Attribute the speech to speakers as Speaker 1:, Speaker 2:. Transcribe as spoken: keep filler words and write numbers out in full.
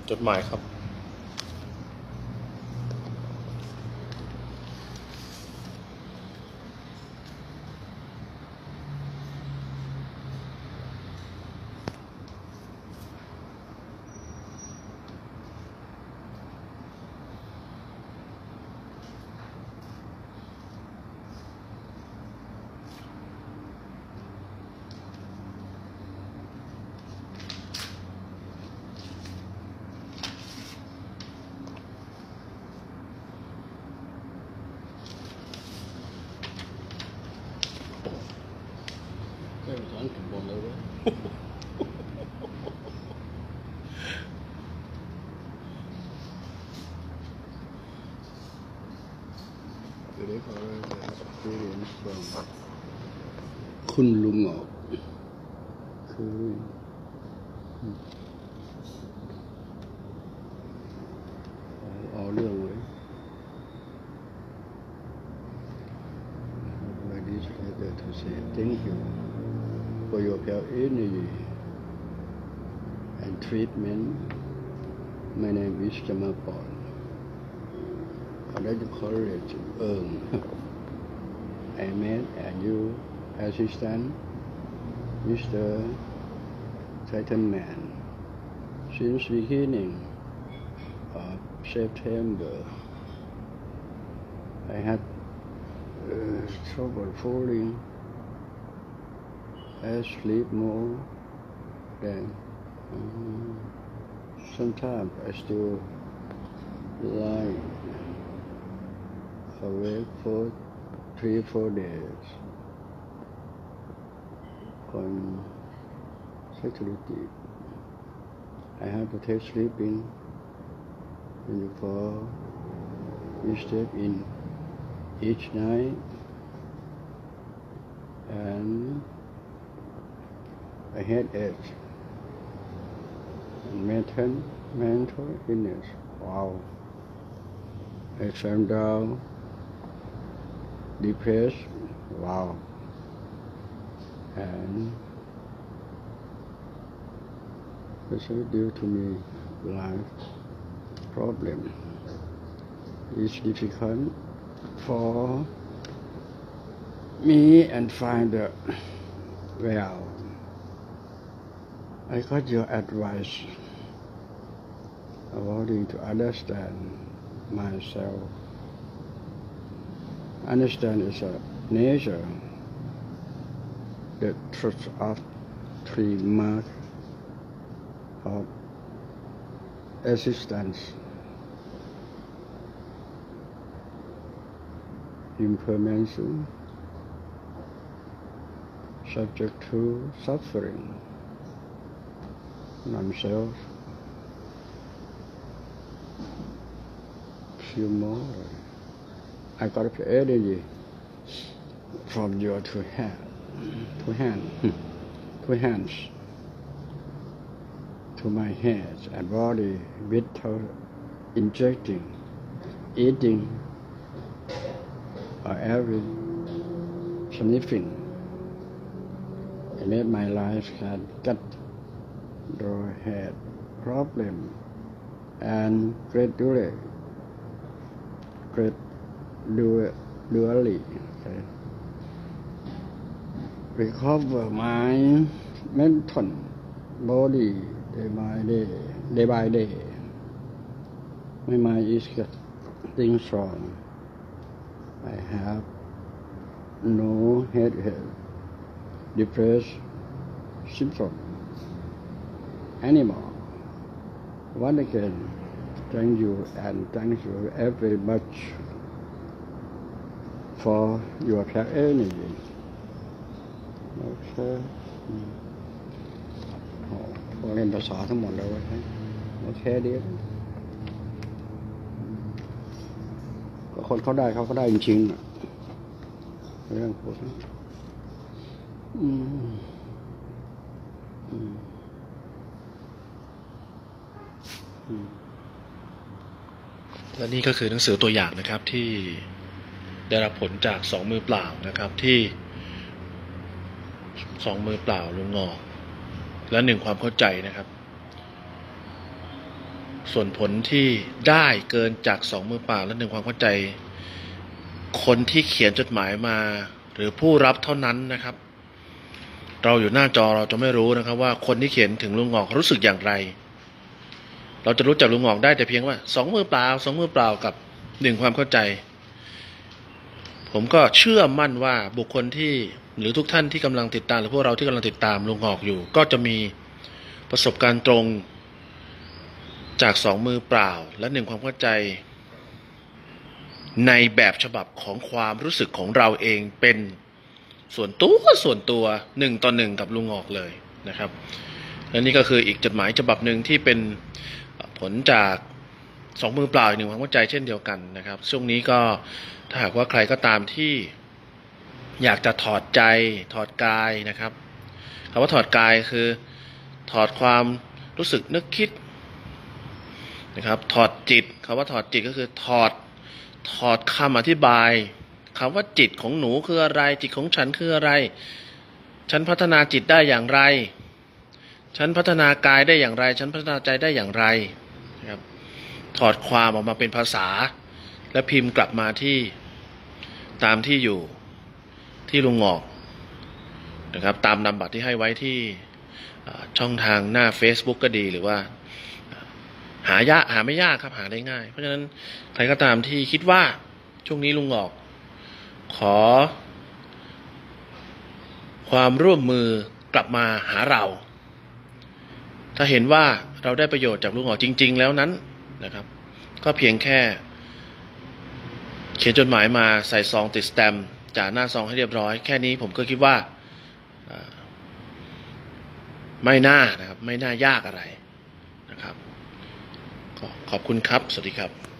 Speaker 1: จดหมายครับ
Speaker 2: ไม่ไปสอนถึงบนเลยเว้ยเดี๋ยวเขาจะเรียนฟังคุณลุงออกคือเอาเรื่องไว้วันนี้ฉันจะ to say thank you for your pure energy and treatment. My name is Jamapol. Congratulations, Earn. I met and you assistant, Mister Titanman. Since beginning of September, I had uh, trouble falling. I sleep more than um, sometimes I still lie awake for three, four days consecutively. I have to take sleeping twenty-four steps in each night, and I had headache and mental mental illness. Wow! I fell down, depressed. Wow! And this is due to me life problem. It's difficult for me and find the way out. I got your advice about to understand myself. Understand is a nature, the truth of three marks of existence. Impermanence, subject to suffering, non-self, few more. I got the energy from your two hand, two hand, two hands to my hands and body without injecting, eating, or every sniffing. I made my life had got the head problem and gradually, gradually okay, recover my mental body day by day, day by day. My mind is getting strong. I have no headache, depressed symptom anymore. Once again, thank you and thank you very much for your pure energy. Okay. พอเรียนภาษาทั้งหมดแล้วโอเคดีก็คนเขาได้เขาก็ได้จริงๆเรื่องพวกนี้อืมอืมอืม
Speaker 1: และนี่ก็คือหนังสือตัวอย่างนะครับที่ได้รับผลจากสองมือเปล่านะครับที่สองมือเปล่าลุงงอกและหนึ่งความเข้าใจนะครับส่วนผลที่ได้เกินจากสองมือเปล่าและหนึ่งความเข้าใจ คนที่เขียนจดหมายมาหรือผู้รับเท่านั้นนะครับ เราอยู่หน้าจอเราจะไม่รู้นะครับว่าคนที่เขียนถึงลุงหงอกรู้สึกอย่างไร เราจะรู้จักลุงหงอกได้แต่เพียงว่าสองมือเปล่าสองมือเปล่ากับหนึ่งความเข้าใจ ผมก็เชื่อมั่นว่าบุคคลที่หรือทุกท่านที่กำลังติดตามหรือพวกเราที่กำลังติดตามลุงหงอกอยู่ก็จะมีประสบการณ์ตรงจากสองมือเปล่าและหนึ่งความเข้าใจในแบบฉบับของความรู้สึกของเราเองเป็นส่วนตัวส่วนตัวหนึ่งต่อหนึ่งกับลุงหงอกเลยนะครับและนี่ก็คืออีกจดหมายฉบับหนึ่งที่เป็นผลจากสองมือเปล่าหนึ่งความเข้าใจเช่นเดียวกันนะครับช่วงนี้ก็ถ้าหากว่าใครก็ตามที่อยากจะถอดใจถอดกายนะครับคำว่าถอดกายคือถอดความรู้สึกนึกคิดนะครับถอดจิตคำว่าถอดจิตก็คือถอดถอดคำอธิบายคำว่าจิตของหนูคืออะไรจิตของฉันคืออะไรฉันพัฒนาจิตได้อย่างไรฉันพัฒนากายได้อย่างไรฉันพัฒนาใจได้อย่างไรนะครับถอดความออกมาเป็นภาษาและพิมพ์กลับมาที่ตามที่อยู่ที่ลุงหงอกนะครับตามนามบัตรที่ให้ไว้ที่ช่องทางหน้า Facebook ก็ดีหรือว่าหายากหาไม่ยากครับหาได้ง่ายเพราะฉะนั้นใครก็ตามที่คิดว่าช่วงนี้ลุงหงอกขอความร่วมมือกลับมาหาเราถ้าเห็นว่าเราได้ประโยชน์จากลุงหงอกจริงๆแล้วนั้นนะครับก็เพียงแค่เขียนจดหมายมาใส่ซองติดสแตมป์จ่าหน้าซองให้เรียบร้อยแค่นี้ผมก็คิดว่าไม่น่านะครับไม่น่ายากอะไรนะครับขอบคุณครับสวัสดีครับ